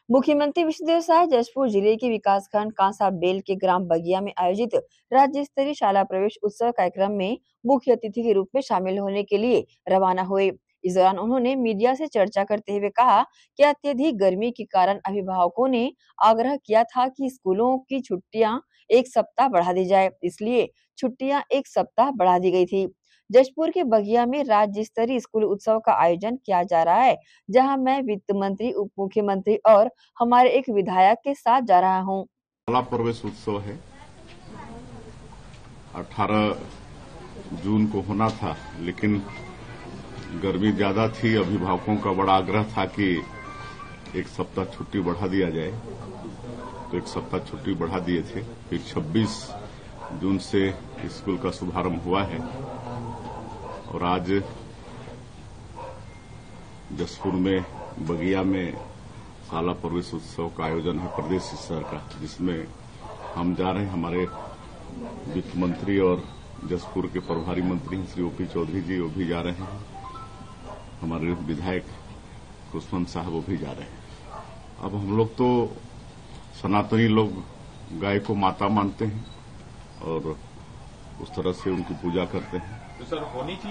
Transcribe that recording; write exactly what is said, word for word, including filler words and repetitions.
मुख्यमंत्री विष्णुदेव साय जशपुर जिले के विकासखंड कांसा बेल के ग्राम बगिया में आयोजित राज्य स्तरीय शाला प्रवेश उत्सव कार्यक्रम में मुख्य अतिथि के रूप में शामिल होने के लिए रवाना हुए। इस दौरान उन्होंने मीडिया से चर्चा करते हुए कहा कि अत्यधिक गर्मी के कारण अभिभावकों ने आग्रह किया था कि स्कूलों की छुट्टियां एक सप्ताह बढ़ा दी जाए, इसलिए छुट्टियां एक सप्ताह बढ़ा दी गई थी। जशपुर के बगिया में राज्य स्तरीय स्कूल उत्सव का आयोजन किया जा रहा है, जहां मैं वित्त मंत्री, उप मुख्यमंत्री और हमारे एक विधायक के साथ जा रहा हूं। शाला प्रवेश उत्सव है, अठारह जून को होना था, लेकिन गर्मी ज्यादा थी। अभिभावकों का बड़ा आग्रह था कि एक सप्ताह छुट्टी बढ़ा दिया जाए, तो एक सप्ताह छुट्टी बढ़ा दिए थे। फिर छब्बीस जून से स्कूल का शुभारंभ हुआ है और आज जशपुर में बगिया में शाला प्रवेश उत्सव का आयोजन है प्रदेश स्तर का, जिसमें हम जा रहे हैं। हमारे वित्त मंत्री और जशपुर के प्रभारी मंत्री श्री ओपी चौधरी जी वो भी जा रहे हैं, हमारे विधायक कुशवंत साहब वो भी जा रहे हैं। अब हम लोग तो सनातनी लोग गाय को माता मानते हैं और उस तरह से उनकी पूजा करते हैं। तो सर होनी चाहिए